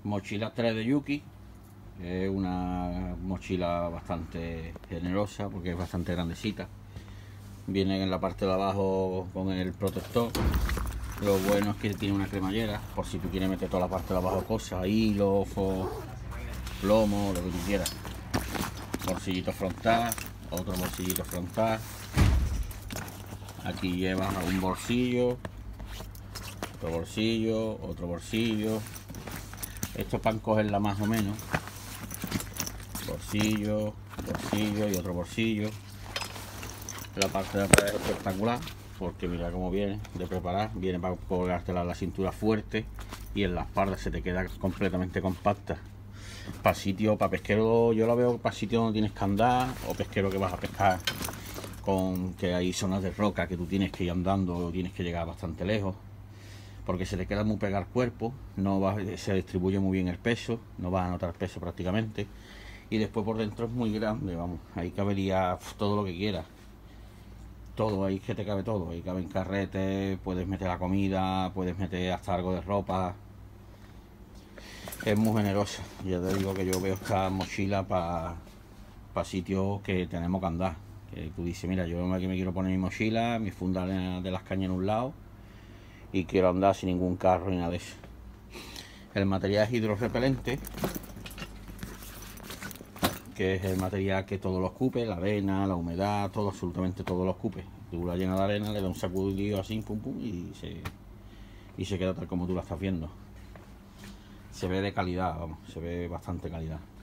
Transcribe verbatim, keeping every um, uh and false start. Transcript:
Mochila tres de Yuki. Es una mochila bastante generosa porque es bastante grandecita. Viene en la parte de abajo con el protector. Lo bueno es que tiene una cremallera por si tú quieres meter toda la parte de abajo cosas, hilo, plomo, lo que tú quieras. Bolsillito frontal, otro bolsillito frontal. Aquí llevas un bolsillo, otro bolsillo, otro bolsillo. Esto es para cogerla más o menos. Bolsillo, bolsillo y otro bolsillo. La parte de atrás es espectacular porque mira cómo viene de preparar. Viene para colgártela la cintura fuerte y en la espalda se te queda completamente compacta. Para sitio, para pesquero, yo la veo para sitio donde tienes que andar, o pesquero que vas a pescar con que hay zonas de roca que tú tienes que ir andando o tienes que llegar bastante lejos, porque se te queda muy pegado al cuerpo, no va, se distribuye muy bien el peso, no vas a notar peso prácticamente, y después por dentro es muy grande, vamos, ahí cabería uf, todo lo que quieras, todo, ahí que te cabe todo, ahí caben carretes, puedes meter la comida, puedes meter hasta algo de ropa. Es muy generosa, ya te digo que yo veo esta mochila para pa sitios que tenemos que andar, que tú dices, mira, yo aquí me quiero poner mi mochila, mi funda de las cañas en un lado y quiero andar sin ningún carro ni nada de eso. El material es hidrorrepelente, que es el material que todo lo escupe, la arena, la humedad, todo, absolutamente todo lo escupe. Tú la llenas de arena, le das un sacudido así, pum pum, y se, y se queda tal como tú la estás viendo. Se ve de calidad, vamos, se ve bastante calidad.